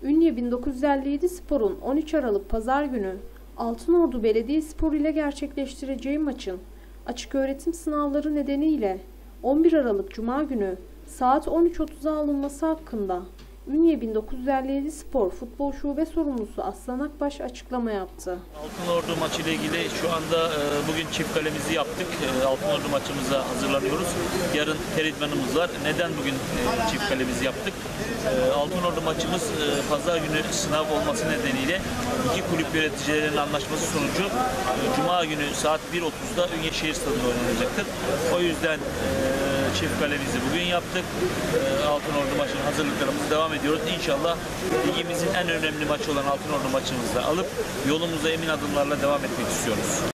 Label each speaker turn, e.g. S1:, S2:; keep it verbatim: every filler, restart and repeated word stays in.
S1: Ünye bin dokuz yüz elli yedi Spor'un on üç Aralık Pazar günü Altınordu Belediyespor ile gerçekleştireceği maçın açıköğretim sınavları nedeniyle on bir Aralık Cuma günü saat on üç otuz'a alınması hakkında Ünye bin dokuz yüz elli yedi Spor Futbol Şube Sorumlusu Aslan Akbaş açıklama yaptı.
S2: Altınordu maçı ile ilgili şu anda e, bugün çift kalemizi yaptık. E, Altınordu maçımıza hazırlanıyoruz. Yarın teridmanımız var. Neden bugün e, çift kalemizi yaptık? E, Altınordu maçımız e, pazar günü sınav olması nedeniyle iki kulüp yöneticilerinin anlaşması sonucu e, Cuma günü saat bir otuz'da Ünye Şehir Stadı'nda oynanacaktır. O yüzden e, çift kalemizi bugün yaptık. E, Altınordu maçının hazırlıklarımız devam ediyoruz. İnşallah ligimizin en önemli maçı olan Altınordu maçımızda alıp yolumuza emin adımlarla devam etmek istiyoruz.